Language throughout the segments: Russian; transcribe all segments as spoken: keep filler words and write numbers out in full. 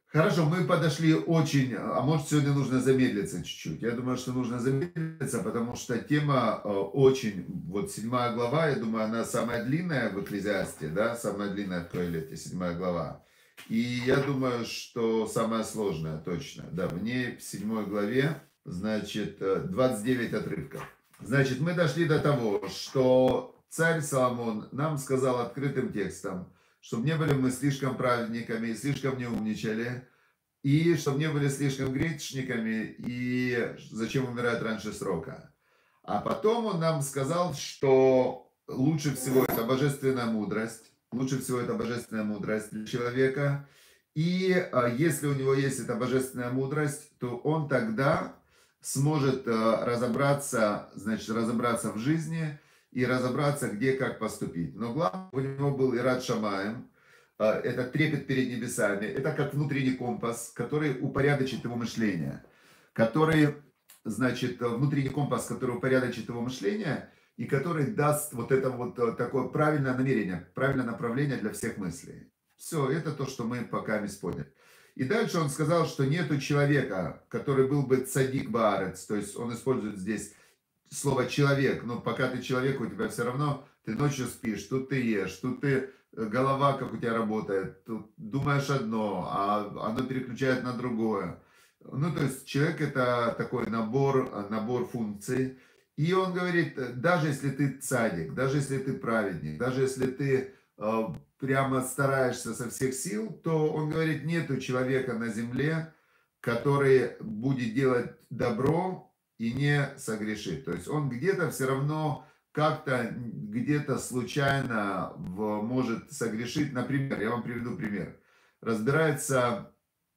Хорошо, мы подошли очень, а может сегодня нужно замедлиться чуть-чуть. Я думаю, что нужно замедлиться, потому что тема э, очень, вот седьмая глава, я думаю, она самая длинная в Экклезиасте, да, самая длинная в Коэлете, седьмая глава. И я думаю, что самая сложная, точно, да, в ней в седьмой главе, значит, э, двадцать девять отрывков. Значит, мы дошли до того, что царь Соломон нам сказал открытым текстом, чтобы не были мы слишком праведниками и слишком не умничали, и чтобы не были слишком грешниками, и зачем умирать раньше срока. А потом он нам сказал, что лучше всего это божественная мудрость, лучше всего это божественная мудрость для человека. И а, если у него есть эта божественная мудрость, то он тогда сможет а, разобраться, значит, разобраться в жизни и разобраться, где как поступить. Но главное, у него был Ират Шамаем, а, это трепет перед небесами, это как внутренний компас, который упорядочит его мышление, который, значит, внутренний компас, который упорядочит его мышление и который даст вот это вот э, такое правильное намерение, правильное направление для всех мыслей. Все, это то, что мы пока не поняли. И дальше он сказал, что нету человека, который был бы цадик баарец, то есть он использует здесь слово человек, но пока ты человек, у тебя все равно, ты ночью спишь, тут ты ешь, тут ты, э, голова как у тебя работает, тут думаешь одно, а оно переключает на другое. Ну, то есть человек это такой набор, э, набор функций. И он говорит, э, даже если ты цадик, даже если ты праведник, даже если ты э, прямо стараешься со всех сил, то он говорит, нету человека на земле, который будет делать добро и не согрешит. То есть он где-то все равно как-то, где-то случайно в- может согрешить. Например, я вам приведу пример. Разбирается,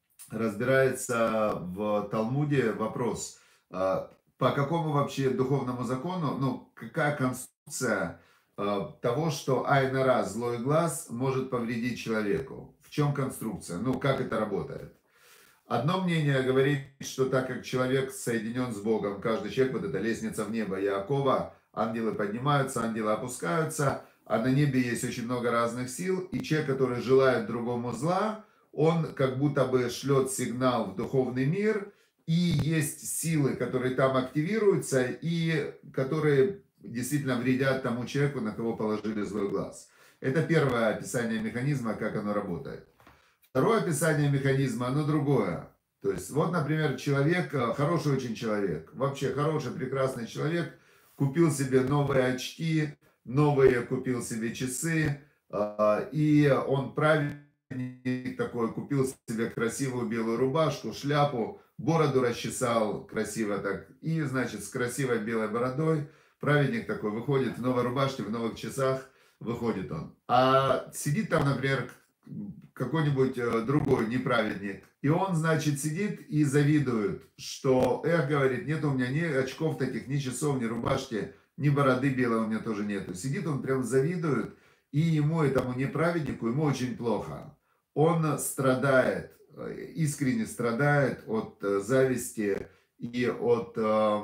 разбирается в Талмуде вопрос, а, по какому вообще духовному закону, ну, какая конструкция а, того, что айнара, злой глаз, может повредить человеку. В чем конструкция? Ну, как это работает? Одно мнение говорит, что так как человек соединен с Богом, каждый человек, вот эта лестница в небо Иакова, ангелы поднимаются, ангелы опускаются, а на небе есть очень много разных сил, и человек, который желает другому зла, он как будто бы шлет сигнал в духовный мир, и есть силы, которые там активируются, и которые действительно вредят тому человеку, на кого положили злой глаз. Это первое описание механизма, как оно работает. Второе описание механизма, оно другое. То есть, вот, например, человек, э, хороший очень человек, вообще хороший, прекрасный человек, купил себе новые очки, новые купил себе часы, а, и он праведник такой, купил себе красивую белую рубашку, шляпу, бороду расчесал красиво так, и, значит, с красивой белой бородой, праведник такой выходит в новой рубашке, в новых часах, выходит он. А сидит там, например, какой-нибудь э, другой неправедник. И он, значит, сидит и завидует, что, эх, говорит, нет у меня ни очков таких, ни часов, ни рубашки, ни бороды белой у меня тоже нету. Сидит он прям завидует, и ему, этому неправеднику, ему очень плохо. Он страдает, э, искренне страдает от э, зависти и от, э,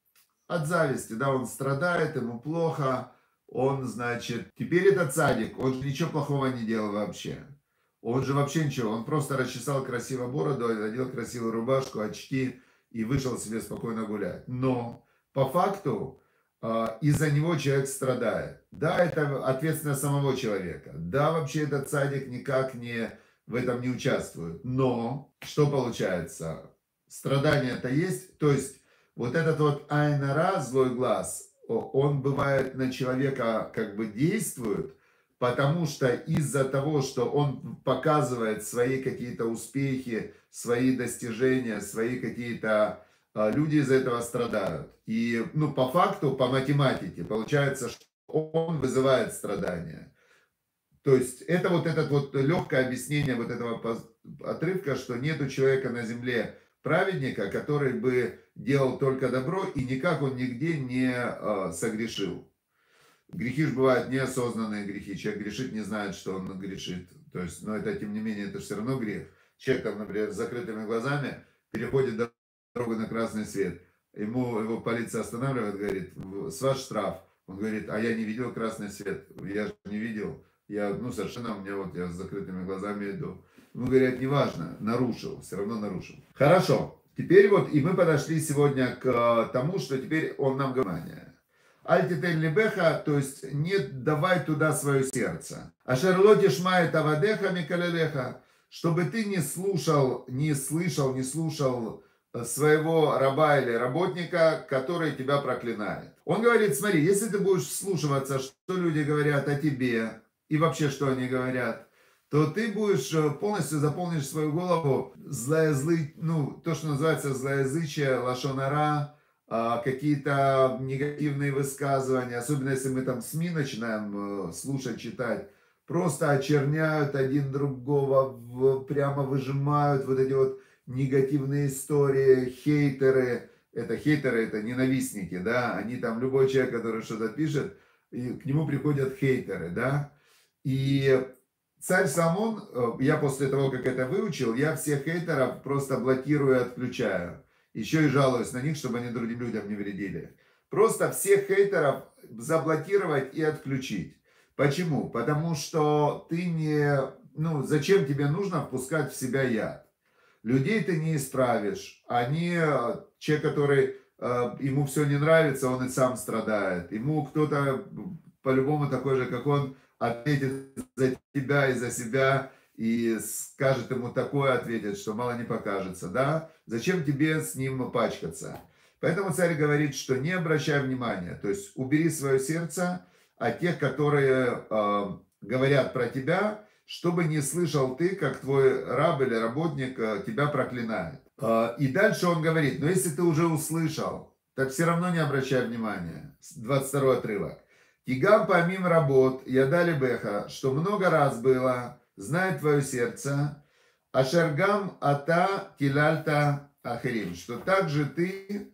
от зависти, да, он страдает, ему плохо, он, значит, теперь этот садик, он же ничего плохого не делал вообще. Он же вообще ничего, он просто расчесал красиво бороду, надел красивую рубашку, очки и вышел себе спокойно гулять. Но по факту а, из-за него человек страдает. Да, это ответственность самого человека. Да, вообще этот садик никак не в этом не участвует. Но что получается? Страдание-то есть, то есть вот этот вот айнара, злой глаз, о- он бывает на человека как бы действует, потому что из-за того, что он показывает свои какие-то успехи, свои достижения, свои какие-то... а, Люди из-за этого страдают. И, ну, по факту, по математике, получается, что он вызывает страдания. То есть это вот это вот легкое объяснение вот этого пос- отрывка, что нету человека на земле праведника, который бы делал только добро и никак он нигде не э, согрешил. Грехи же бывают неосознанные грехи. Человек грешит, не знает, что он грешит. То есть, но это, тем не менее, это все равно грех. Человек, там, например, с закрытыми глазами переходит дорогу на красный свет. Ему его полиция останавливает, говорит, с вас штраф. Он говорит, а я не видел красный свет. Я же не видел. Я, ну, совершенно у меня вот, я с закрытыми глазами иду. Ну, говорят, неважно, нарушил, все равно нарушил. Хорошо. Теперь вот, и мы подошли сегодня к э, тому, что теперь он нам говорит. Альтитель либеха, то есть не давай туда свое сердце. А шарлоти шмает авадеха микалелеха, чтобы ты не слушал, не слышал, не слушал своего раба или работника, который тебя проклинает. Он говорит, смотри, если ты будешь вслушиваться, что люди говорят о тебе, и вообще, что они говорят, то ты будешь полностью заполнишь свою голову злоязлы, ну, то, что называется злоязычие, лашонара, какие-то негативные высказывания, особенно если мы там СМИ начинаем слушать, читать, просто очерняют один другого, прямо выжимают вот эти вот негативные истории, хейтеры, это хейтеры, это ненавистники, да, они там, любой человек, который что-то пишет, и к нему приходят хейтеры, да, и царь Соломон, я после того, как это выучил, я всех хейтеров просто блокирую и отключаю. Еще и жалуюсь на них, чтобы они другим людям не вредили. Просто всех хейтеров заблокировать и отключить. Почему? Потому что ты не... Ну, зачем тебе нужно впускать в себя яд? Людей ты не исправишь. Они... Человек, который... Ему все не нравится, он и сам страдает. Ему кто-то по-любому такой же, как он, ответит за тебя и за себя, и скажет ему такое, ответит, что мало не покажется, да? Зачем тебе с ним пачкаться? Поэтому царь говорит, что не обращай внимания, то есть убери свое сердце от тех, которые э, говорят про тебя, чтобы не слышал ты, как твой раб или работник э, тебя проклинает. Э, и дальше он говорит, но если ты уже услышал, так все равно не обращай внимания. двадцать второй отрывок. Тигам помимо работ, я дали беха, что много раз было, знает твое сердце, ашергам ата килальта ахерим, что также ты,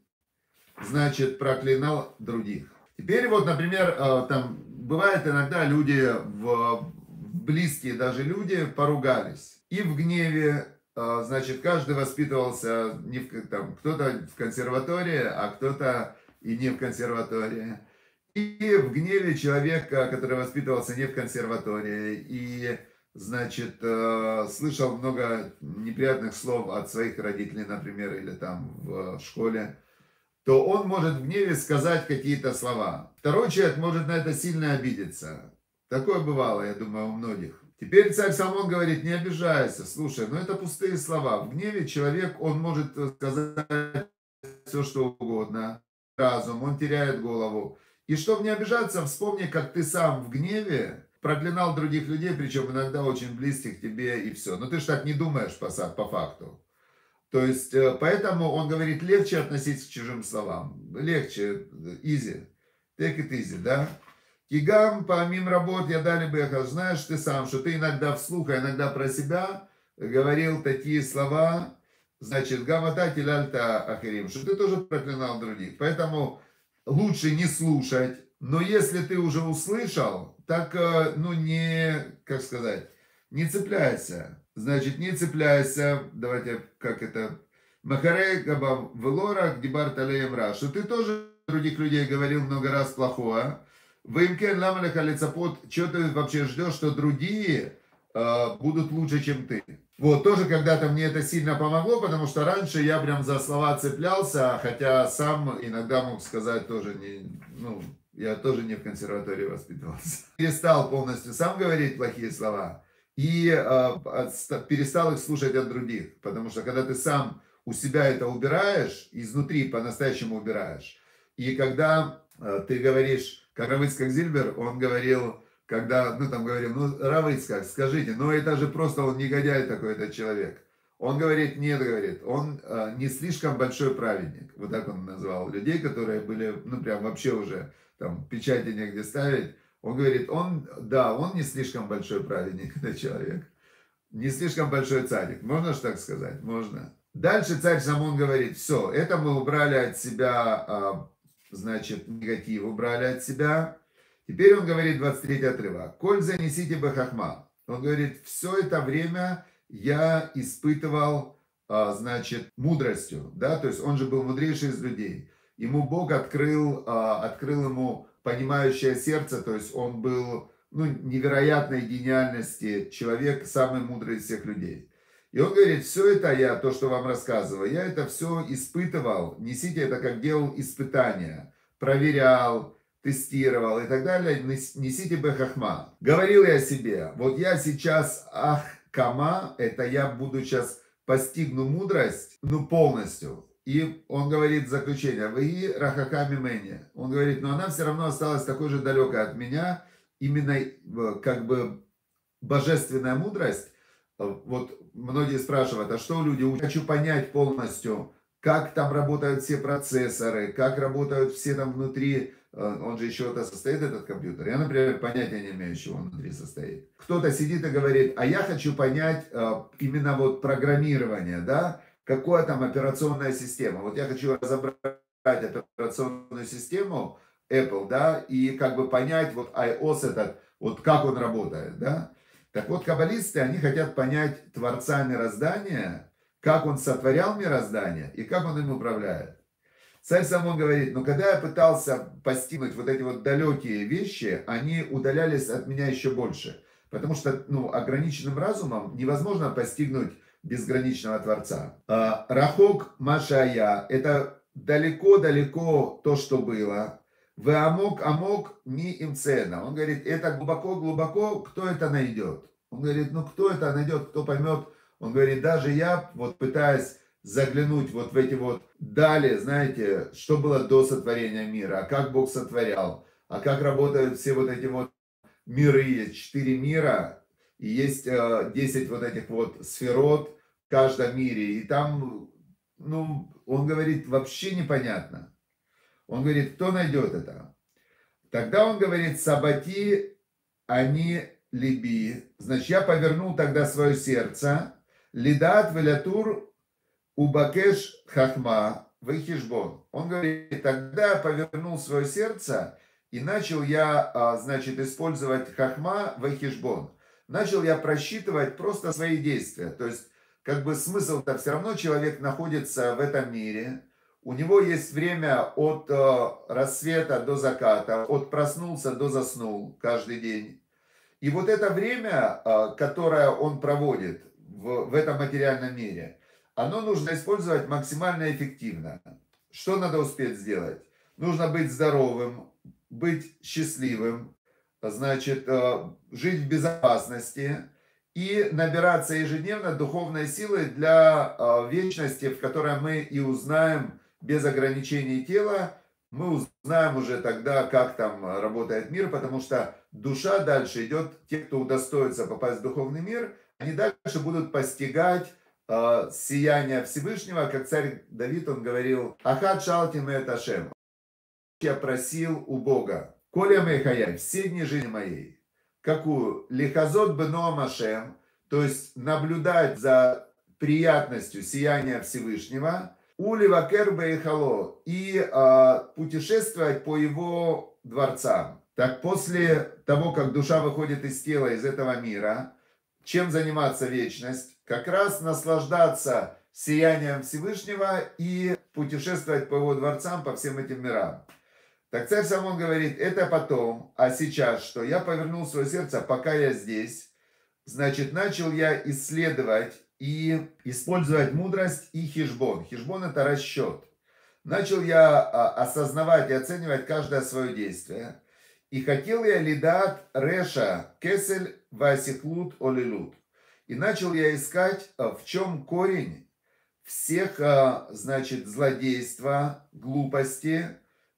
значит, проклинал других. Теперь вот, например, там бывает иногда люди, в, близкие даже люди, поругались. И в гневе, значит, каждый воспитывался, не в, там, кто-то в консерватории, а кто-то и не в консерватории. И в гневе человека, который воспитывался не в консерватории, и, значит, слышал много неприятных слов от своих родителей, например, или там в школе, то он может в гневе сказать какие-то слова. Второй человек может на это сильно обидеться. Такое бывало, я думаю, у многих. Теперь царь Соломон говорит, не обижайся, слушай, но это пустые слова. В гневе человек, он может сказать все, что угодно. Разум, он теряет голову. И чтобы не обижаться, вспомни, как ты сам в гневе проклинал других людей, причем иногда очень близких тебе, и все. Но ты же так не думаешь по, по факту. То есть, поэтому он говорит, легче относиться к чужим словам. Легче, easy. Take it easy, да? Кигам, помимо работ, я дали бы, знаешь ты сам, что ты иногда вслух, а иногда про себя говорил такие слова, значит, гамата килальта ахирим, что ты тоже проклинал других. Поэтому лучше не слушать, но если ты уже услышал, так, ну, не, как сказать, не цепляйся. Значит, не цепляйся, давайте, как это, махарей габам велора гдибар талеем ра, что ты тоже других людей говорил много раз плохое. Вымкен ламалеха лицапот, что ты вообще ждешь, что другие э, будут лучше, чем ты. Вот, тоже когда-то мне это сильно помогло, потому что раньше я прям за слова цеплялся, хотя сам иногда мог сказать тоже, не, ну, я тоже не в консерватории воспитывался. Перестал полностью сам говорить плохие слова и э, перестал их слушать от других, потому что когда ты сам у себя это убираешь, изнутри по-настоящему убираешь, и когда э, ты говоришь, как Рав Ицхак Зильбер, он говорил, когда, ну там говорил, ну Рав Ицхак, скажите, ну это же просто он негодяй такой, этот человек. Он говорит, нет, говорит, он э, не слишком большой праведник. Вот так он назвал людей, которые были, ну прям вообще уже, там, печати негде ставить. Он говорит, он, да, он не слишком большой праведник, этот человек. Не слишком большой царик. Можно же так сказать? Можно. Дальше царь Соломон говорит, все, это мы убрали от себя, э, значит, негатив убрали от себя. Теперь он говорит, двадцать третий отрывок. «Коль занесите бы хахма». Он говорит, все это время я испытывал, значит, мудростью. Да? То есть он же был мудрейший из людей. Ему Бог открыл, открыл ему понимающее сердце. То есть он был ну, невероятной гениальности, человек самый мудрый из всех людей. И он говорит, все это я, то, что вам рассказываю, я это все испытывал, несите это как делал испытания, проверял, тестировал и так далее, несите бы хахма. Говорил я себе, вот я сейчас ах кама, это я буду сейчас постигну мудрость, ну полностью. И он говорит в заключение, вы рахаками мэни. Он говорит, но она все равно осталась такой же далекой от меня, именно как бы божественная мудрость. Вот многие спрашивают, а что люди, я хочу понять полностью, как там работают все процессоры, как работают все там внутри, он же еще это состоит, этот компьютер. Я, например, понятия не имею, из чего он внутри состоит. Кто-то сидит и говорит, а я хочу понять именно вот программирование, да, какая там операционная система. Вот я хочу разобрать операционную систему Apple, да, и как бы понять вот iOS этот, вот как он работает, да. Так вот, каббалисты, они хотят понять Творца мироздания, как он сотворял мироздание и как он им управляет. Царь Соломон говорит, но когда я пытался постигнуть вот эти вот далекие вещи, они удалялись от меня еще больше. Потому что, ну, ограниченным разумом невозможно постигнуть безграничного Творца. Рахок Машая, это далеко-далеко то, что было. Вы амок, амок, ми им цена. Он говорит, это глубоко-глубоко, кто это найдет? Он говорит, ну кто это найдет, кто поймет? Он говорит, даже я, вот пытаясь заглянуть вот в эти вот дали, знаете, что было до сотворения мира, а как Бог сотворял, а как работают все вот эти вот миры, есть четыре мира, и есть десять вот этих вот сферот в каждом мире, и там, ну, он говорит, вообще непонятно. Он говорит, кто найдет это? Тогда он говорит, сабати, они либи. Значит, я повернул тогда свое сердце. Лидат велятур убакеш хахма вехишбон. Он говорит, тогда я повернул свое сердце и начал я, значит, использовать хахма вехишбон. Начал я просчитывать просто свои действия. То есть, как бы смысл-то все равно человек находится в этом мире. У него есть время от э, рассвета до заката, от проснулся до заснул каждый день. И вот это время, э, которое он проводит в, в этом материальном мире, оно нужно использовать максимально эффективно. Что надо успеть сделать? Нужно быть здоровым, быть счастливым, значит, э, жить в безопасности и набираться ежедневно духовной силы для э, вечности, в которой мы и узнаем, без ограничений тела, мы узнаем уже тогда, как там работает мир, потому что душа дальше идет, те, кто удостоится попасть в духовный мир, они дальше будут постигать э, сияние Всевышнего, как царь Давид, он говорил, «Ахат шалтим эт Ашем». Я просил у Бога, «Коля мейхаяй, все дни жизни моей». Какую? «Лихазот беноам Ашем», то есть наблюдать за приятностью сияния Всевышнего, Уливакер бейхало, и а, путешествовать по его дворцам. Так после того, как душа выходит из тела, из этого мира, чем заниматься вечность? Как раз наслаждаться сиянием Всевышнего и путешествовать по его дворцам, по всем этим мирам. Так царь Соломон говорит, это потом, а сейчас что? Я повернул свое сердце, пока я здесь, значит, начал я исследовать и использовать мудрость и хижбон. Хижбон – это расчет. Начал я осознавать и оценивать каждое свое действие. И хотел я лидат реша кесель васихлут олилут. И начал я искать, в чем корень всех, значит, злодейства, глупости,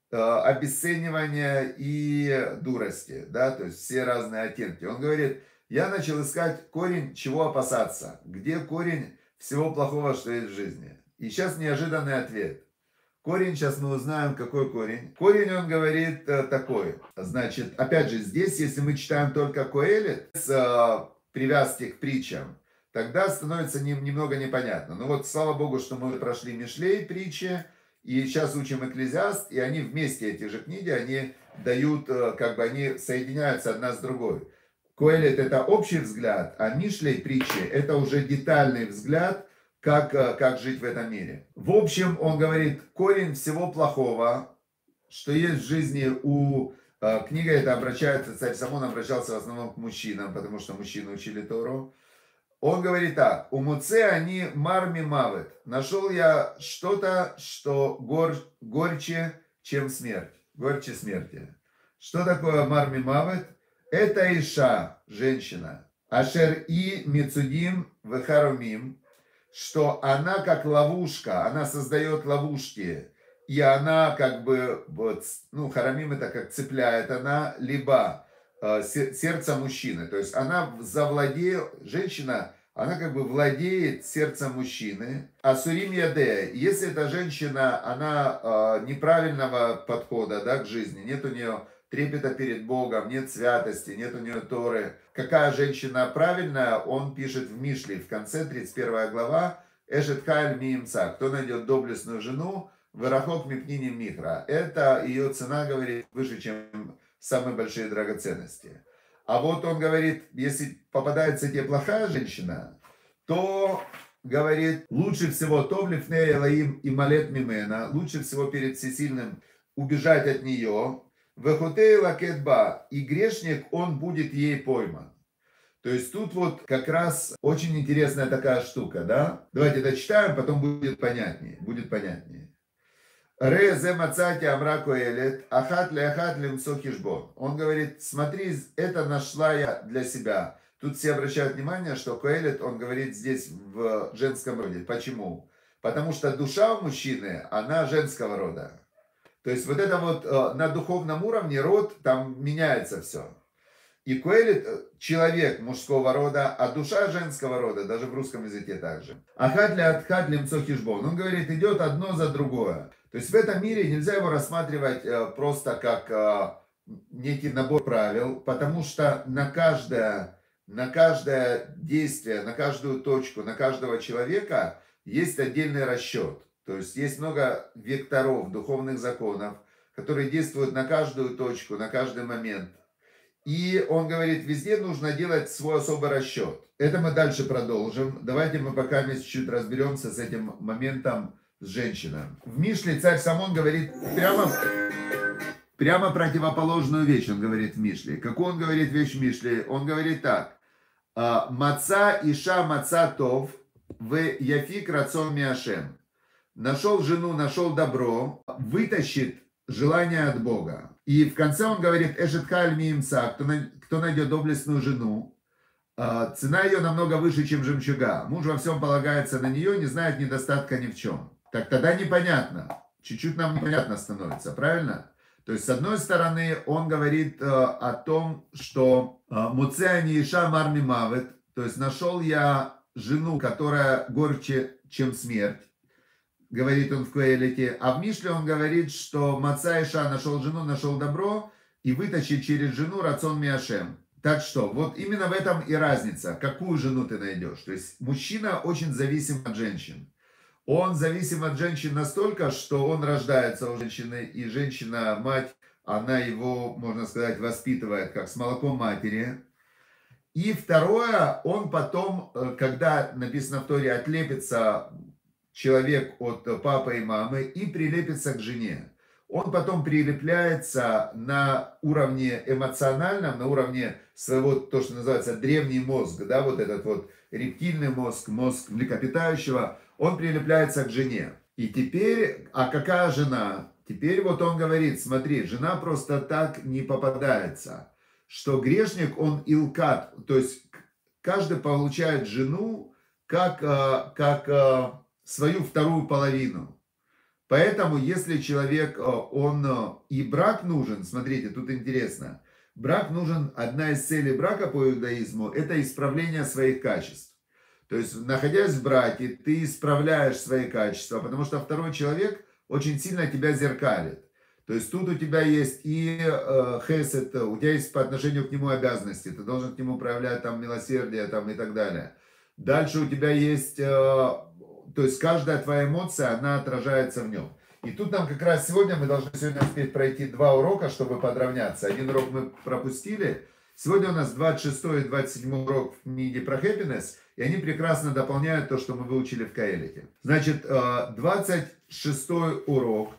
обесценивания и дурости. Да? То есть все разные оттенки. Он говорит, я начал искать корень, чего опасаться. Где корень всего плохого, что есть в жизни. И сейчас неожиданный ответ. Корень, сейчас мы узнаем, какой корень. Корень, он говорит такой. Значит, опять же, здесь, если мы читаем только Коэлет с э, привязки к притчам, тогда становится не, немного непонятно. Но вот, слава Богу, что мы прошли Мишлей, притчи, и сейчас учим Экклезиаст, и они вместе, эти же книги, они дают, как бы, они соединяются одна с другой. Коэлет – это общий взгляд, а Мишлей, притчи – это уже детальный взгляд, как, как жить в этом мире. В общем, он говорит, корень всего плохого, что есть в жизни у Э, Книга эта обращается, царь Соломон обращался в основном к мужчинам, потому что мужчины учили Тору. Он говорит так: «Умуце они марми мавет». Нашел я что-то, что гор, горче, чем смерть. Горче смерти. Что такое марми мавет? Это иша, женщина. Ашер и мецудим вехарумим, что она как ловушка, она создает ловушки. И она как бы, вот, ну, харамим это как цепляет она, либо э, сердце мужчины. То есть она завладеет, женщина, она как бы владеет сердцем мужчины. А сурим яде, если эта женщина, она э, неправильного подхода, да, к жизни, нет у нее трепета перед Богом, нет святости, нет у нее Торы. Какая женщина правильная, он пишет в Мишле, в конце, тридцать первая глава, Эшет Хайль Миимца, кто найдет доблестную жену, Вырахок Мипнини Михра. Это ее цена, говорит, выше, чем самые большие драгоценности. А вот он говорит, если попадается тебе плохая женщина, то, говорит, лучше всего Товлифне Элаим и Малет Мимена, лучше всего перед всесильным убежать от нее. Вехутей лакетба, и грешник, он будет ей пойман. То есть тут вот как раз очень интересная такая штука, да? Давайте дочитаем, потом будет понятнее, будет понятнее. Ре зе мацати амра коэлет, ахат ле ахат лимцо хишбон. Он говорит, смотри, это нашла я для себя. Тут все обращают внимание, что коэлет, он говорит здесь в женском роде. Почему? Потому что душа у мужчины, она женского рода. То есть вот это вот э, на духовном уровне род, там меняется все. И коэлит человек мужского рода, а душа женского рода, даже в русском языке также. Ахат ли атхат лимцо хишбон. Он говорит, идет одно за другое. То есть в этом мире нельзя его рассматривать э, просто как э, некий набор правил, потому что на каждое, на каждое действие, на каждую точку, на каждого человека есть отдельный расчет. То есть есть много векторов, духовных законов, которые действуют на каждую точку, на каждый момент. И он говорит, везде нужно делать свой особый расчет. Это мы дальше продолжим. Давайте мы пока чуть-чуть разберемся с этим моментом с женщиной. В Мишле царь Соломон говорит прямо, прямо противоположную вещь, он говорит в Мишле. Какую он говорит вещь в Мишле? Он говорит так. Маца иша маца тов в яфик рацон миашем. Нашел жену, нашел добро, вытащит желание от Бога. И в конце он говорит, Эшет Халь Миимца, кто, кто найдет доблестную жену, цена ее намного выше, чем жемчуга. Муж во всем полагается на нее, не знает недостатка ни в чем. Так тогда непонятно. Чуть-чуть нам непонятно становится, правильно? То есть, с одной стороны, он говорит о том, что Муцеани Иша Марми Мавет, то есть нашел я жену, которая горче, чем смерть. Говорит он в Коэлете, а в Мишле он говорит, что Маца Иша нашел жену, нашел добро и вытащит через жену рацон миашем. Так что, вот именно в этом и разница, какую жену ты найдешь. То есть мужчина очень зависим от женщин. Он зависим от женщин настолько, что он рождается у женщины, и женщина-мать, она его, можно сказать, воспитывает, как с молоком матери. И второе, он потом, когда написано в Торе, отлепится человек от папы и мамы и прилепится к жене. Он потом прилепляется на уровне эмоциональном, на уровне своего, то, что называется древний мозг, да, вот этот вот рептильный мозг, мозг млекопитающего, он прилепляется к жене. И теперь, а какая жена? Теперь вот он говорит, смотри, жена просто так не попадается, что грешник, он илкат, то есть каждый получает жену как, как свою вторую половину. Поэтому, если человек, он и брак нужен, смотрите, тут интересно, брак нужен, одна из целей брака по иудаизму, это исправление своих качеств. То есть, находясь в браке, ты исправляешь свои качества, потому что второй человек очень сильно тебя зеркалит. То есть, тут у тебя есть и э, хесед, у тебя есть по отношению к нему обязанности, ты должен к нему проявлять там милосердие там, и так далее. Дальше у тебя есть... Э, То есть каждая твоя эмоция, она отражается в нем. И тут нам как раз сегодня, мы должны сегодня успеть пройти два урока, чтобы подравняться. Один урок мы пропустили. Сегодня у нас двадцать шестой и двадцать седьмой урок в книге про happiness. И они прекрасно дополняют то, что мы выучили в Коэлете. Значит, двадцать шестой урок.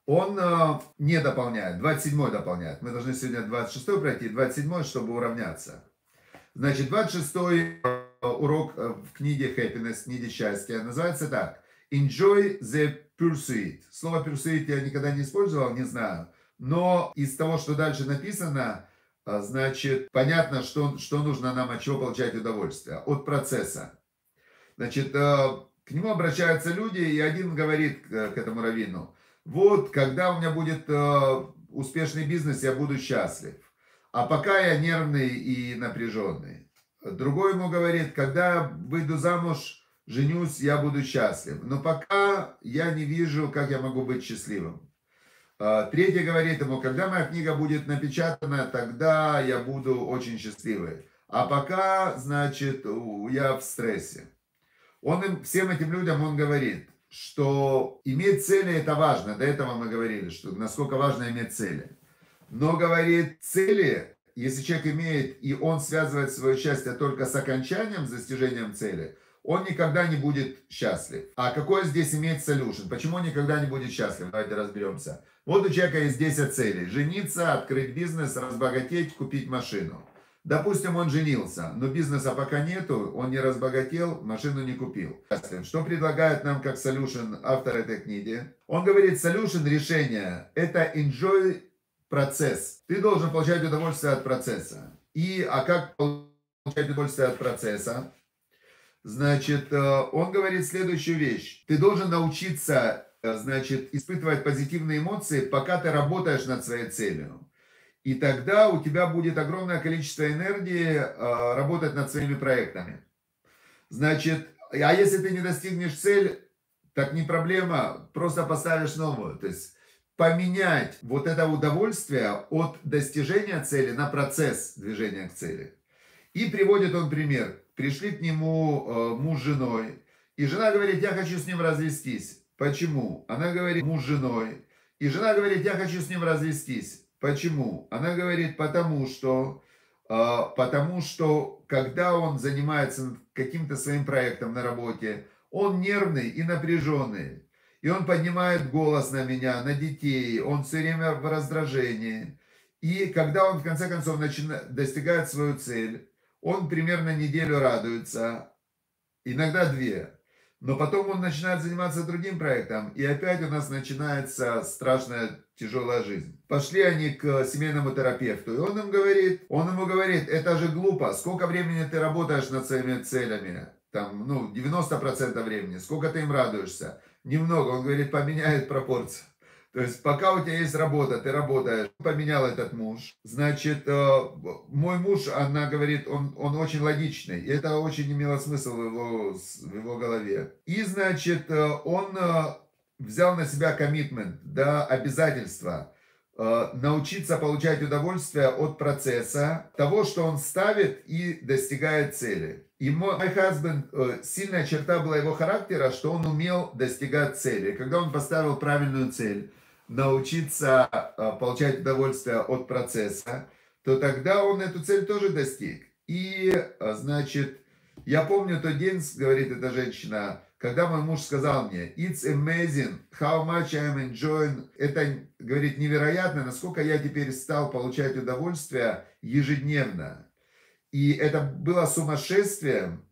Он э, не дополняет, двадцать седьмой дополняет. Мы должны сегодня двадцать шестой пройти, двадцать седьмой, чтобы уравняться. Значит, двадцать шестой э, урок э, в книге Happiness, книге счастья, называется так. Enjoy the pursuit. Слово pursuit я никогда не использовал, не знаю. Но из того, что дальше написано, э, значит, понятно, что, что нужно нам, от чего получать удовольствие. От процесса. Значит, э, к нему обращаются люди, и один говорит к, к этому раввину: вот, когда у меня будет э, успешный бизнес, я буду счастлив. А пока я нервный и напряженный. Другой ему говорит: когда выйду замуж, женюсь, я буду счастлив. Но пока я не вижу, как я могу быть счастливым. Э, Третий говорит ему: когда моя книга будет напечатана, тогда я буду очень счастливый. А пока, значит, у- я в стрессе. Он им, всем этим людям он говорит, что иметь цели это важно. До этого мы говорили, что насколько важно иметь цели. Но говорит, цели, если человек имеет, и он связывает свое счастье только с окончанием, с достижением цели, он никогда не будет счастлив. А какой здесь имеет solution? Почему он никогда не будет счастлив? Давайте разберемся. Вот у человека есть десять целей. Жениться, открыть бизнес, разбогатеть, купить машину. Допустим, он женился, но бизнеса пока нету, он не разбогател, машину не купил. Что предлагает нам как solution автор этой книги? Он говорит, solution, решение, это enjoy процесс. Ты должен получать удовольствие от процесса. И, а как получать удовольствие от процесса? Значит, он говорит следующую вещь. Ты должен научиться, значит, испытывать позитивные эмоции, пока ты работаешь над своей целью. И тогда у тебя будет огромное количество энергии э, работать над своими проектами. Значит, а если ты не достигнешь цель, так не проблема, просто поставишь новую. То есть поменять вот это удовольствие от достижения цели на процесс движения к цели. И приводит он пример. Пришли к нему э, муж с женой, и жена говорит, я хочу с ним развестись. Почему? Она говорит, муж с женой. И жена говорит, я хочу с ним развестись. Почему? Она говорит, потому что, э, потому что, когда он занимается каким-то своим проектом на работе, он нервный и напряженный. И он поднимает голос на меня, на детей, он все время в раздражении. И когда он в конце концов начинает, достигает свою цель, он примерно неделю радуется, иногда две. Но потом он начинает заниматься другим проектом, и опять у нас начинается страшная тяжелая жизнь. Пошли они к семейному терапевту, и он им говорит, он ему говорит, это же глупо, сколько времени ты работаешь над своими целями? Там, ну, девяносто процентов времени, сколько ты им радуешься? Немного, он говорит, поменяет пропорцию. То есть, пока у тебя есть работа, ты работаешь. Поменял этот муж. Значит, мой муж, она говорит, он, он очень логичный. И это очень имело смысл в его, в его голове. И, значит, он взял на себя коммитмент, да, обязательство научиться получать удовольствие от процесса, того, что он ставит и достигает цели. И мой husband, сильная черта была его характера, что он умел достигать цели. Когда он поставил правильную цель, научиться получать удовольствие от процесса, то тогда он эту цель тоже достиг. И, значит, я помню тот день, говорит эта женщина, когда мой муж сказал мне, it's amazing how much I'm enjoying, это, говорит, невероятно, насколько я теперь стал получать удовольствие ежедневно. И это было сумасшествием,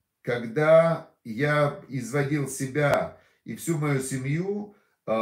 когда я изводил себя и всю мою семью,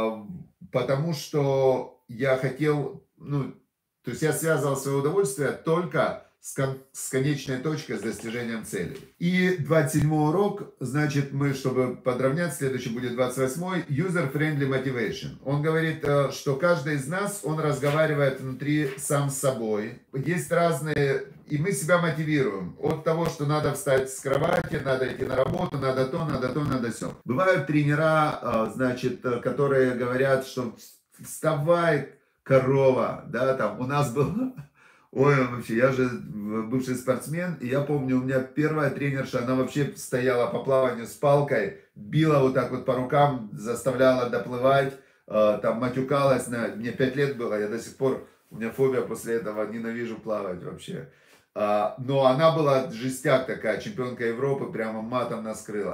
потому что я хотел, ну, то есть я связывал свое удовольствие только с, кон, с конечной точкой, с достижением цели. И двадцать седьмой урок, значит, мы, чтобы подровнять, следующий будет двадцать восьмой, user-friendly motivation. Он говорит, что каждый из нас, он разговаривает внутри сам с собой. Есть разные, и мы себя мотивируем от того, что надо встать с кровати, надо идти на работу, надо то, надо то, надо все. Бывают тренера, значит, которые говорят, что вставай, корова, да, там у нас был... Ой, вообще, я же бывший спортсмен, и я помню, у меня первая тренерша, она вообще стояла по плаванию с палкой, била вот так вот по рукам, заставляла доплывать, там матюкалась, на... мне пять лет было, я до сих пор, у меня фобия после этого, ненавижу плавать вообще. Но она была жестяк такая, чемпионка Европы, прямо матом нас крыла.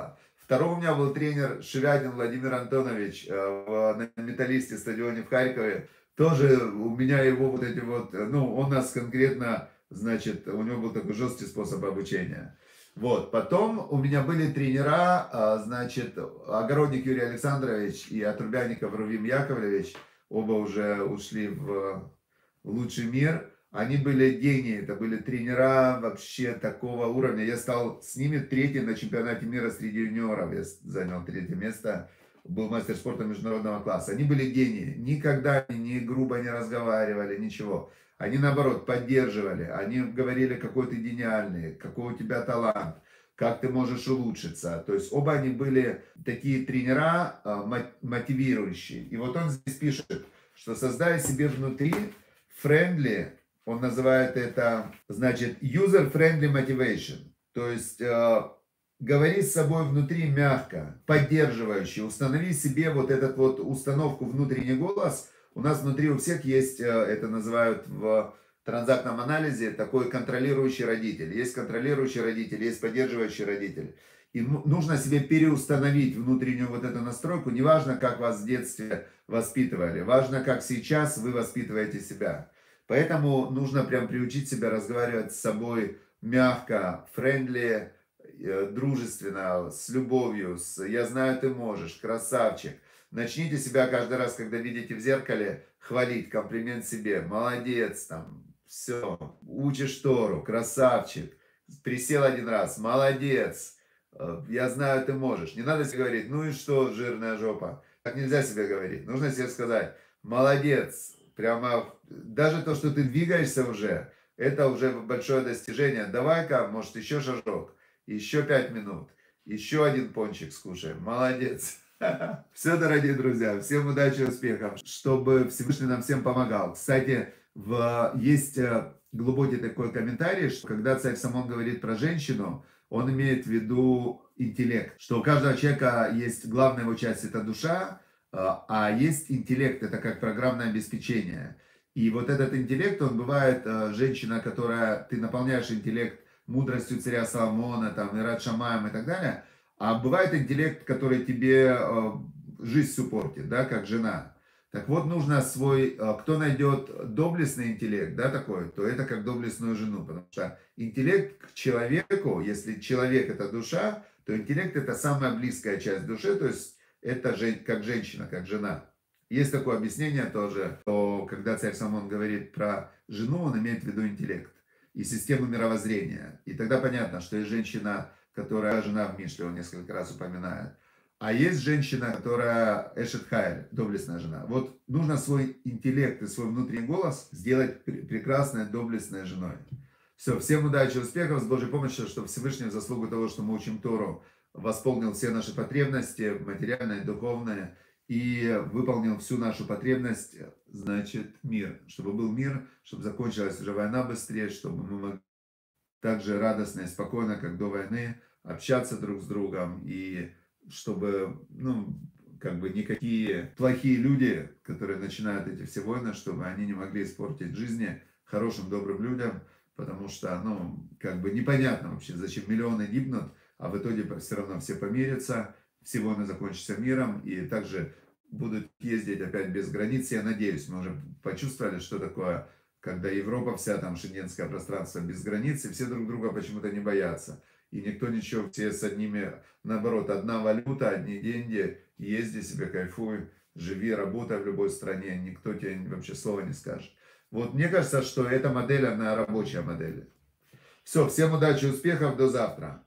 Второй у меня был тренер Шевядин Владимир Антонович, э, в, на Металлисте стадионе в Харькове. Тоже у меня его вот эти вот, э, ну, он нас конкретно, значит, у него был такой жесткий способ обучения. Вот, потом у меня были тренера, э, значит, Огородник Юрий Александрович и Отрубяников Рувим Яковлевич, оба уже ушли в, в лучший мир. Они были гении, это были тренера вообще такого уровня. Я стал с ними третьим на чемпионате мира среди юниоров. Я занял третье место, был мастер спорта международного класса. Они были гении. Никогда ни грубо не разговаривали, ничего. Они, наоборот, поддерживали. Они говорили, какой ты гениальный, какой у тебя талант, как ты можешь улучшиться. То есть оба они были такие тренера мотивирующие. И вот он здесь пишет, что создай себе внутри friendly, он называет это, значит, user-friendly motivation. То есть, э, говори с собой внутри мягко, поддерживающе. Установи себе вот этот вот установку внутренний голос. У нас внутри у всех есть, э, это называют в транзактном анализе, такой контролирующий родитель. Есть контролирующий родитель, есть поддерживающий родитель. И нужно себе переустановить внутреннюю вот эту настройку. Неважно, как вас в детстве воспитывали. Важно, как сейчас вы воспитываете себя. Поэтому нужно прям приучить себя разговаривать с собой мягко, френдли, дружественно, с любовью, с «я знаю, ты можешь», «красавчик». Начните себя каждый раз, когда видите в зеркале, хвалить, комплимент себе. «Молодец», там, «все», «учишь Тору», «красавчик», «присел один раз», «молодец», «я знаю, ты можешь». Не надо себе говорить «ну и что, жирная жопа». Так нельзя себе говорить. Нужно себе сказать «молодец». Прямо даже то, что ты двигаешься уже, это уже большое достижение. Давай-ка, может, еще шажок, еще пять минут, еще один пончик скушаем. Молодец. Все, дорогие друзья, всем удачи и успехов, чтобы Всевышний нам всем помогал. Кстати, в, есть глубокий такой комментарий, что когда царь Соломон говорит про женщину, он имеет в виду интеллект, что у каждого человека есть главная его часть, это душа, а есть интеллект, это как программное обеспечение. И вот этот интеллект, он бывает женщина, которая, ты наполняешь интеллект мудростью царя Соломона, там, Ират Шамаем и так далее, а бывает интеллект, который тебе жизнь всю портит, да, как жена. Так вот, нужно свой, кто найдет доблестный интеллект, да, такой, то это как доблестную жену, потому что интеллект к человеку, если человек это душа, то интеллект это самая близкая часть души, то есть это же как женщина, как жена. Есть такое объяснение тоже, что когда царь Соломон говорит про жену, он имеет в виду интеллект и систему мировоззрения. И тогда понятно, что есть женщина, которая жена в Мишле, он несколько раз упоминает. А есть женщина, которая Эшет Хайль, доблестная жена. Вот нужно свой интеллект и свой внутренний голос сделать прекрасной, доблестной женой. Все, всем удачи, успехов, с Божьей помощью, чтобы Всевышний в заслугу того, что мы учим Тору, восполнил все наши потребности, материальные, духовные, и выполнил всю нашу потребность, значит, мир. Чтобы был мир, чтобы закончилась уже война быстрее, чтобы мы могли так же радостно и спокойно, как до войны, общаться друг с другом, и чтобы, ну, как бы никакие плохие люди, которые начинают эти все войны, чтобы они не могли испортить жизни хорошим, добрым людям, потому что, ну, как бы непонятно вообще, зачем миллионы гибнут, а в итоге все равно все помирятся, все войны закончатся миром, и также будут ездить опять без границ. Я надеюсь, мы уже почувствовали, что такое, когда Европа вся, там, шенгенское пространство без границ, и все друг друга почему-то не боятся. И никто ничего, все с одними, наоборот, одна валюта, одни деньги, езди себе, кайфуй, живи, работай в любой стране, никто тебе вообще слова не скажет. Вот мне кажется, что эта модель, она рабочая модель. Все, всем удачи, успехов, до завтра.